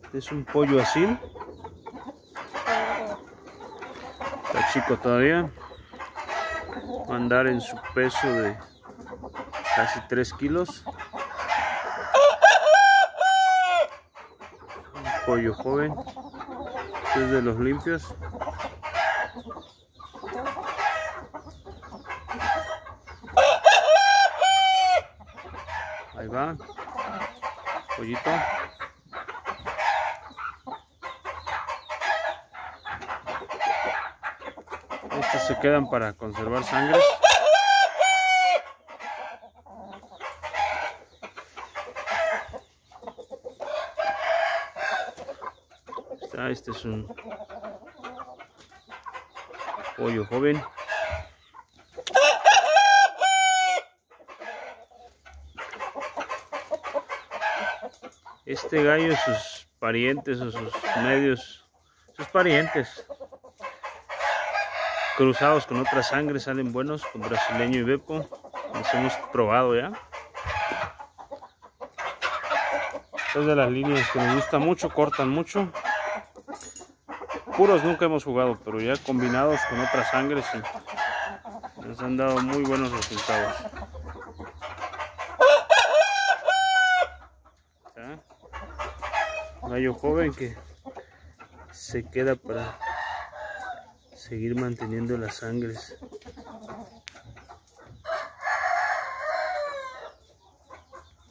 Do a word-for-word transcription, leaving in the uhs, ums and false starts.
Este es un pollo asil. Está chico todavía. Va a andar en su peso de casi tres kilos. Un pollo joven. Este es de los limpios. Ahí va. Pollito. Estos se quedan para conservar sangre. Este es un pollo joven. Este gallo, sus parientes o sus medios, sus parientes cruzados con otra sangre salen buenos, con brasileño y beppo. Los hemos probado ya. Es de las líneas que nos gusta mucho, cortan mucho. Puros nunca hemos jugado, pero ya combinados con otras sangres sí, nos han dado muy buenos resultados. ¿Ya? Gallo joven que se queda para seguir manteniendo las sangres.